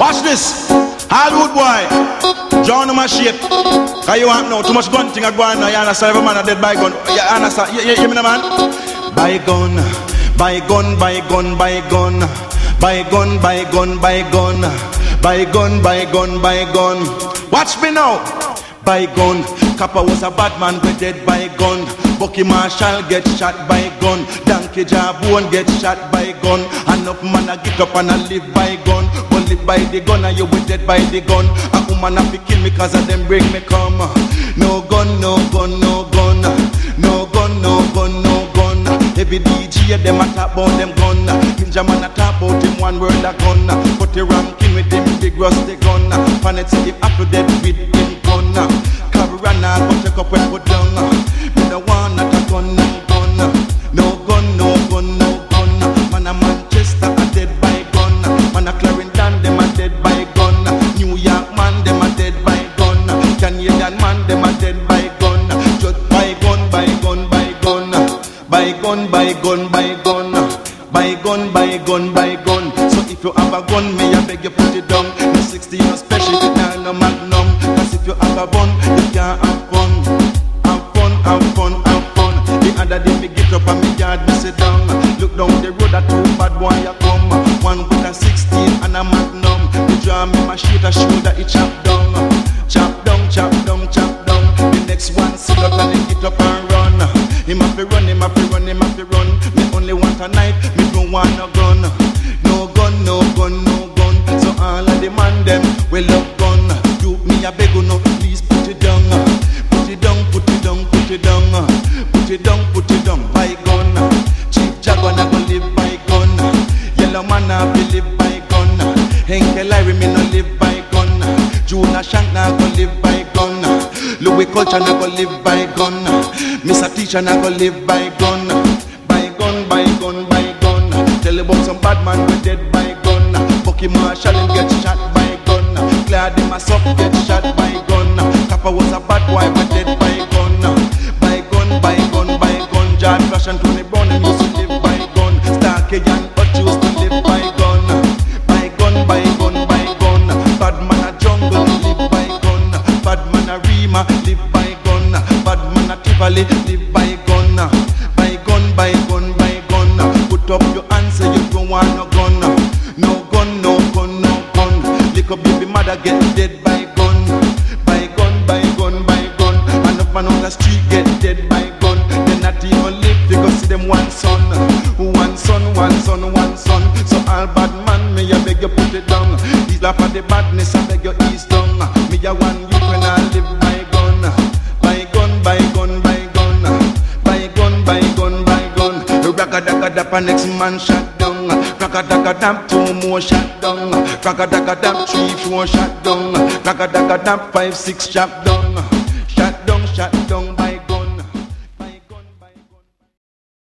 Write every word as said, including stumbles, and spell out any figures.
Watch this. Hollywood boy. John my shape. Cause you want now too much gun thing I go on now. You understand every man a dead by gun. You understand? You, you, you mean man? By gun, by gun, by gun, by gun. By gun, by gun, by gun. By gun, by gun, by gun. Watch me now. By gun. Kappa was a bad man, we dead by gun. Bucky Marshall get shot by gun. Donkey Jabone get shot by gun. Enough man a get up and a live by gun. But live by the gun and you will dead by the gun. A woman have to kill me cause of them bring me come. No gun, no gun, no gun. No gun, no gun, no gun. Every D J them a talk about them gun. Ninja man a talk about him one word a gun. Put the ranking with him big rusty gun. Planet see him after dead with him gun. Cabrana go check up when put down. Me no want not a gun, no gun. No gun, no gun, no gun. Man a Manchester a dead by gun. Man a Clarendon them a dead by gun. New York man them a dead by gun. Canadian man them a dead by gun. Just by gun, by gun, by gun. By gun, by gun, by gun. By gun, by gun, by gun. So if you have a gun, me I beg you put it down. No sixteen no special, nah no magnum. Cause if you have a gun, you can't have fun. Have fun, have fun, have fun. The other day me get up and me yard me sit down. Look down the road a two bad boy a come. One with a sixteen and a magnum. The draw me my shit a shoulder it chop down. Chop down, chop down, chop down. The next one sit up and he get up and run. Him have to run, him have to run, him have to run. Me only want a knife, me don't want no gun. No gun, no gun, no gun. So all of the man them will love gun. You me a beg you no, please put it down. Put it down, put it down, put it down. Put it down, put it down, by gun. Chief Jaguar na go live by gun. Yellow man na be live by gun. Henke Larry me no live by gun. Juna Shank na go live by gun. Louis Culture na go live by gun. Mister Teacher na go live by gun. By gun, by gun, by gun. Tell about some bad man we dead by gun. Bucky Marshall him get shot by gun. Glad him a suck get shot by gun. Kappa was a bad boy we dead by gun. By gun, by gun, by gun. John Flash and Tony Brown them used to live by gun. Starkey and Hutch used to live by gun. By gun, by gun, by gun. Bad man a jungle live by gun. Bad man a Rima live by gun. Bad man a Tivoli live by gun. By gun, by gun, by gun. Put up your hands say you don't want no gun. No gun, no gun, no gun. Little baby mother get dead by gun. By gun, by gun, by gun. And up and on the street get dead by gun. They not even live because see them one son. One son, one son, one son. So all bad man, me I beg you put it down. He's laugh at the badness, I beg you ease down. Me I want you when I live by gun. By gun, by gun, by gun. By gun, by gun, by gun. Ragga-dagga-dappa next man shot down. Ragga-dagga-dap two more shot down. Ragga-dagga-dap three four shot down. Ragga-dagga-dap five six shot down. Shot down, shot down.